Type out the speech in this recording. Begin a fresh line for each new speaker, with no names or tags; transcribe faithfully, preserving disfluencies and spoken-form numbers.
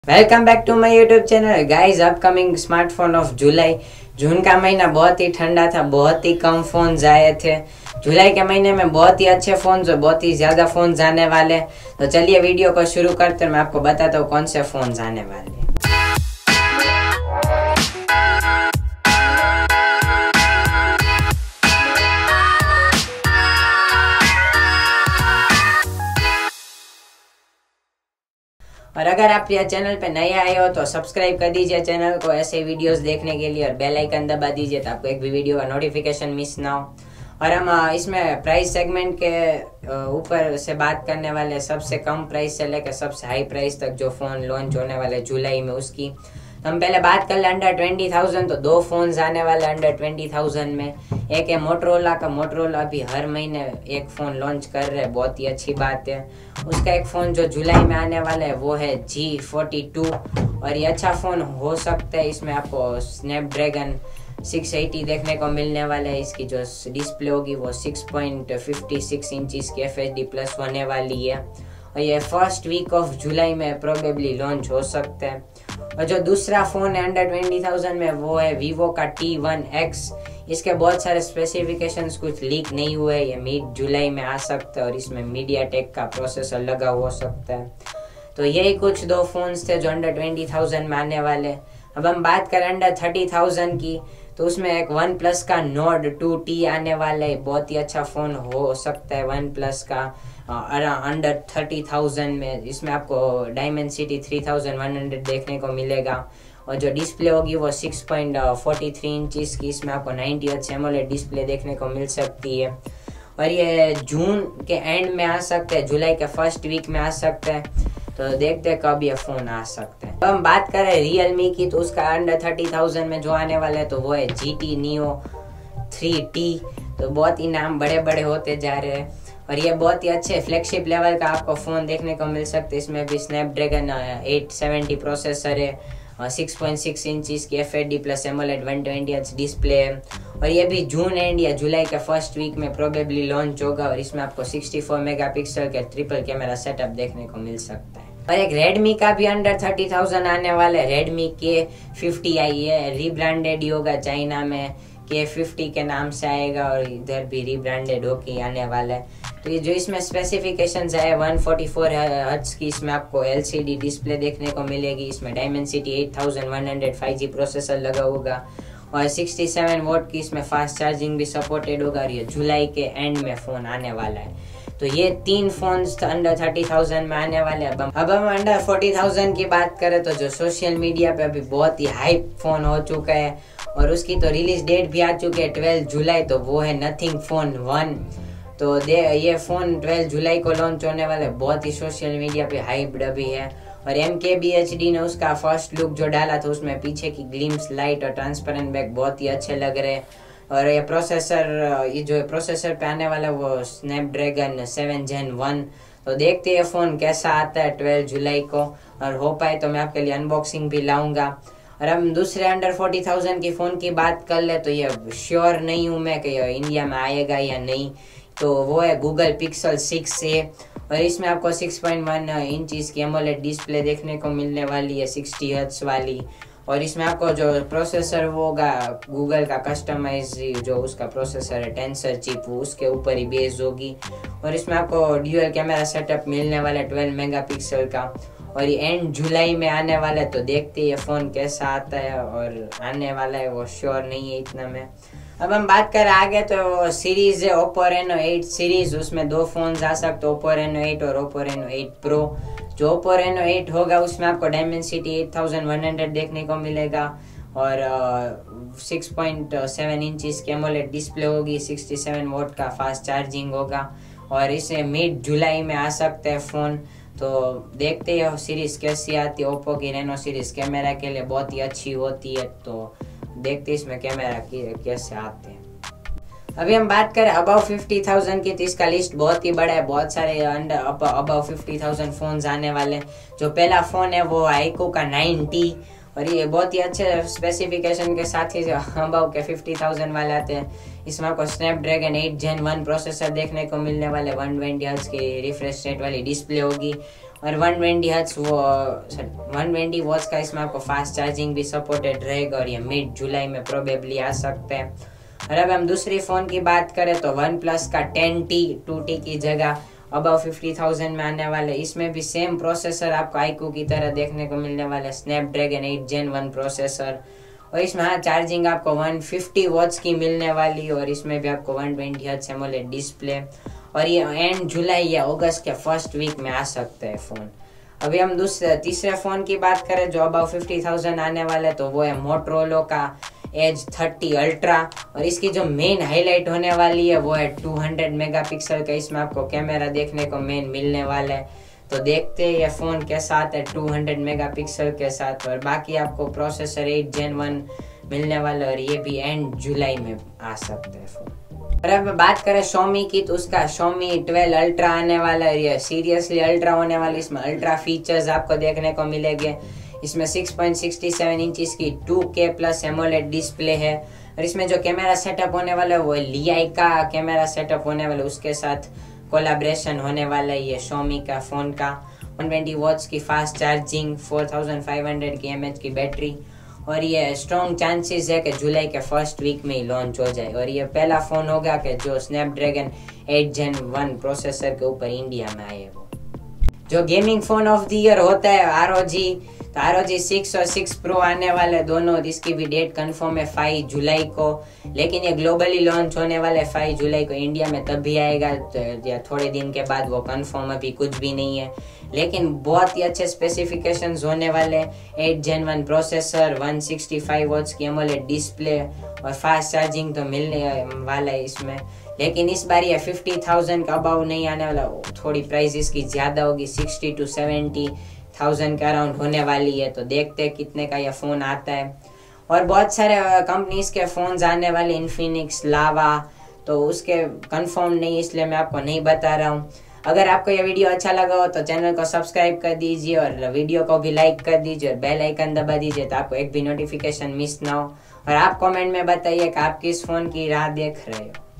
Welcome back to my YouTube channel guys. Upcoming smartphone of July. June का महीना बहुत ही ठंडा था, बहुत ही कम फोन आए थे। जुलाई के महीने में बहुत ही अच्छे फोन और बहुत ही ज्यादा फोन आने वाले। तो चलिए वीडियो को शुरू करते हैं, मैं आपको बताता हूँ कौन से फोन आने वाले। और अगर आप यह चैनल पे नए आए हो तो सब्सक्राइब कर दीजिए चैनल को ऐसे वीडियोस देखने के लिए, और बेल आइकन दबा दीजिए तो आपको एक भी वीडियो का नोटिफिकेशन मिस ना हो। और हम इसमें प्राइस सेगमेंट के ऊपर से बात करने वाले, सबसे कम प्राइस से लेकर सबसे हाई प्राइस तक जो फ़ोन लॉन्च होने वाले जुलाई में उसकी। तो हम पहले बात कर ले अंडर ट्वेंटी थाउजेंड। तो दो फोन आने वाले अंडर ट्वेंटी थाउजेंड में। एक है मोटरोला का। मोटरोला भी हर महीने एक फ़ोन लॉन्च कर रहे हैं, बहुत ही अच्छी बात है। उसका एक फ़ोन जो जुलाई में आने वाला है वो है जी फोर्टी टू, और ये अच्छा फ़ोन हो सकता है। इसमें आपको स्नैपड्रैगन सिक्स एटी देखने को मिलने वाला है। इसकी जो डिस्प्ले होगी वो six point fifty six inches की एफ एच डी प्लस होने वाली है, और ये फर्स्ट वीक ऑफ जुलाई में प्रोबेबली लॉन्च हो सकता है। और जो दूसरा फ़ोन है अंडर ट्वेंटी थाउजेंड में वो है वीवो का टी वन एक्स। इसके बहुत सारे स्पेसिफिकेशंस कुछ लीक नहीं हुए, ये मिड जुलाई में आ सकता है, और इसमें मीडियाटेक का प्रोसेसर लगा हो सकता है। तो यही कुछ दो फोन्स थे जो अंडर ट्वेंटी थाउजेंड में आने वाले। अब हम बात करें अंडर थर्टी थाउजेंड की, तो उसमें एक वन प्लस का नोड टू टी आने वाला है। बहुत ही अच्छा फ़ोन हो सकता है वन प्लस का अंडर थर्टी थाउजेंड में। इसमें आपको Dimensity three thousand one hundred देखने को मिलेगा, और जो डिस्प्ले होगी वो six point forty three inches की। इसमें आपको नाइंटी हर्ट्ज एमोलेड डिस्प्ले देखने को मिल सकती है, और ये जून के एंड में आ सकता है, जुलाई के फर्स्ट वीक में आ सकता है। तो देखते हैं कब ये फ़ोन आ सकता है। तो हम बात करें रियलमी की, तो उसका अंडर थर्टी थाउजेंड में जो आने वाला है तो वो है G T Neo three T. तो बहुत ही नाम बड़े बड़े होते जा रहे हैं, और ये बहुत ही अच्छे फ्लैगशिप लेवल का आपको फ़ोन देखने को मिल सकता है। इसमें भी स्नैपड्रैगन एट सेवेंटी प्रोसेसर है, सिक्स पॉइंट सिक्स इंचज़ की F H D plus AMOLED one twenty hertz display है, और ये भी जून एंड या जुलाई के फर्स्ट वीक में प्रोबेबली लॉन्च होगा। और इसमें आपको सिक्सटी फोर मेगापिक्सल के ट्रिपल कैमरा सेटअप देखने को मिल सकता है। और एक रेडमी का भी अंडर थर्टी थाउजेंड आने वाला है। रेडमी के फिफ्टी आई है, रीब्रांडेड ही होगा, चाइना में के फिफ्टी के नाम से आएगा, और इधर भी रीब्रांडेड होके आने वाला है। तो ये जो इसमें स्पेसिफिकेशंस है वन फोर्टी फोर हर्ट्ज की, इसमें आपको एलसीडी डिस्प्ले देखने को मिलेगी। इसमें Dimensity eight thousand one hundred five G processor लगा होगा, और सिक्सटी सेवन वोट की इसमें फास्ट चार्जिंग भी सपोर्टेड होगा, और ये जुलाई के एंड में फ़ोन आने वाला है। तो ये तीन फोन्स अंडर थर्टी थाउजेंड में आने वाले हैं। अब हम अंडर फोर्टी थाउजेंड की बात करें तो जो सोशल मीडिया पे अभी बहुत ही हाइप फ़ोन हो चुका है, और उसकी तो रिलीज डेट भी आ चुकी है ट्वेल्व जुलाई, तो वो है नथिंग फोन वन। तो दे ये फ़ोन ट्वेल्व जुलाई को लॉन्च होने वाला है। बहुत ही सोशल मीडिया पे हाइप्ड अभी है, और एम के बी एच डी ने उसका फर्स्ट लुक जो डाला था उसमें पीछे की ग्लिम्स लाइट और ट्रांसपेरेंट बैक बहुत ही अच्छे लग रहे हैं। और ये प्रोसेसर ये जो प्रोसेसर पे आने वाला है वो स्नैपड्रैगन सेवन जेन वन। तो देखते हैं फ़ोन कैसा आता है ट्वेल्व जुलाई को, और हो पाए तो मैं आपके लिए अनबॉक्सिंग भी लाऊंगा। और हम दूसरे अंडर फोर्टी थाउजेंड की फ़ोन की बात कर ले, तो ये श्योर नहीं हूँ मैं कि ये इंडिया में आएगा या नहीं। तो वो है गूगल पिक्सल सिक्स ए, और इसमें आपको सिक्स पॉइंट वन इंचज़ की एमोलेड डिस्प्ले देखने को मिलने वाली है, सिक्सटी हर्ट्ज वाली। और इसमें आपको जो प्रोसेसर वो होगा गूगल का कस्टमाइज, जो उसका प्रोसेसर है टेंसर चिप, उसके ऊपर ही बेस होगी। और इसमें आपको ड्यूअल कैमरा सेटअप मिलने वाला है ट्वेल्व मेगापिक्सल का, और ये एंड जुलाई में आने वाला है। तो देखते हैं ये फ़ोन कैसा आता है, और आने वाला है वो श्योर नहीं है इतना में। अब हम बात करें आगे, तो सीरीज़ है ओप्पो रेनो एट सीरीज़। उसमें दो फ़ोन आ सकते, ओप्पो रेनो एट और ओप्पो रेनो एट प्रो। जो ओप्पो रेनो एट होगा उसमें आपको Dimensity eight thousand one hundred देखने को मिलेगा, और सिक्स पॉइंट सेवन इंचज़ की एमोलेड डिस्प्ले होगी, सिक्सटी सेवन वोट का फास्ट चार्जिंग होगा, और इसे मिड जुलाई में आ सकता है फ़ोन। तो देखते हैं सीरीज़ कैसी आती है। ओप्पो की रेनो सीरीज़ कैमरा के लिए बहुत ही अच्छी होती है, तो देखते हैं इसमें कैमरा कैसे आते हैं। अभी हम बात करें अबव फिफ्टी थाउजेंड की, तो इसका लिस्ट बहुत ही बड़ा है। बहुत सारे under above fifty thousand phones आने वाले हैं। जो पहला फ़ोन है वो आईकू का नाइन टी, और ये बहुत ही अच्छे स्पेसिफिकेशन के साथ ही अबव के फिफ्टी थाउजेंड वाले आते हैं। इसमें आपको Snapdragon eight gen one processor देखने को मिलने वाले, वन ट्वेंटी हर्ट्ज की रिफ्रेश रेट वाली डिस्प्ले होगी, और वन ट्वेंटी हर्ट्ज वो वन ट्वेंटी वॉट्स का इसमें आपको फास्ट चार्जिंग भी सपोर्टेड रहेगा और ये मिड जुलाई में प्रोबेबली आ सकते हैं। और अब हम दूसरी फ़ोन की बात करें तो वन प्लस का टेन टी टू टी की जगह अबाउ फिफ्टी थाउजेंड में आने वाले। इसमें भी सेम प्रोसेसर आपको आईक्यू की तरह देखने को मिलने वाले, Snapdragon eight gen one processor. और इसमें हाँ चार्जिंग आपको वन फिफ्टी वॉट्स की मिलने वाली और इसमें भी आपको one twenty hertz AMOLED display. और ये एंड जुलाई या अगस्त के फर्स्ट वीक में आ सकते हैं फ़ोन। अभी हम दूसरे तीसरे फ़ोन की बात करें जो अबाउ फिफ्टी थाउजेंड आने वाले, तो वो है मोटरोला का एज थर्टी अल्ट्रा। और इसकी जो मेन हाईलाइट होने वाली है वो है टू हंड्रेड मेगापिक्सल का इसमें आपको कैमरा देखने को मेन मिलने वाला है। तो देखते हैं ये फ़ोन कैसा आता है टू हंड्रेड मेगापिक्सल के साथ। और बाकी आपको प्रोसेसर एट जेन वन मिलने वाला और ये भी एंड जुलाई में आ सकते हैं फ़ोन। और अब बात करें Xiaomi की तो उसका Xiaomi ट्वेल्व अल्ट्रा आने वाला है। ये सीरियसली अल्ट्रा होने वाला, इसमें अल्ट्रा फीचर्स आपको देखने को मिलेंगे। इसमें six point six seven inches की two K plus AMOLED display है। और इसमें जो कैमरा सेटअप होने वाला है वो लियाई का कैमरा सेटअप होने वाला है, उसके साथ कोलैबोरेशन होने वाला है ये Xiaomi का फ़ोन का। वन ट्वेंटी वॉट्स की fast charging, four thousand five hundred की एम एच की बैटरी। और ये स्ट्रॉन्ग चांसेस है कि जुलाई के फर्स्ट वीक में ही लॉन्च हो जाए। और ये पहला फ़ोन होगा कि जो Snapdragon eight gen one processor के ऊपर इंडिया में आए। वो जो gaming phone of the year होता है आर ओ जी, तो आर ओ जी सिक्स और सिक्स प्रो आने वाले दोनों। इसकी भी डेट कंफर्म है फाइव जुलाई को, लेकिन ये ग्लोबली लॉन्च होने वाले फाइव जुलाई को। इंडिया में तब भी आएगा तो या थोड़े दिन के बाद, वो कंफर्म अभी कुछ भी नहीं है। लेकिन बहुत ही अच्छे स्पेसिफिकेशंस होने वाले, eight gen one processor, one sixty five watts की एमोलेड डिस्प्ले और फास्ट चार्जिंग तो मिलने वाला है इसमें। लेकिन इस बार ये फिफ्टी थाउजेंड का अबाउ नहीं आने वाला, थोड़ी प्राइस इसकी ज़्यादा होगी, सिक्सटी टू सेवेंटी थाउजेंड के अराउंड होने वाली है। तो देखते हैं कितने का यह फ़ोन आता है। और बहुत सारे कंपनीज के फ़ोन्स आने वाले, इन्फिनिक्स, लावा, तो उसके कंफर्म नहीं, इसलिए मैं आपको नहीं बता रहा हूँ। अगर आपको यह वीडियो अच्छा लगा हो तो चैनल को सब्सक्राइब कर दीजिए और वीडियो को भी लाइक कर दीजिए और बेल आइकन दबा दीजिए तो आपको एक भी नोटिफिकेशन मिस ना हो। और आप कमेंट में बताइए कि आप किस फ़ोन की राह देख रहे हो।